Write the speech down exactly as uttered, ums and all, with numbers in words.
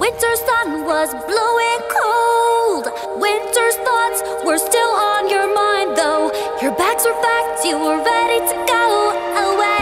Winter sun was blowing cold. Winter's thoughts were still on your mind, though. Your bags were packed, you were ready to go away.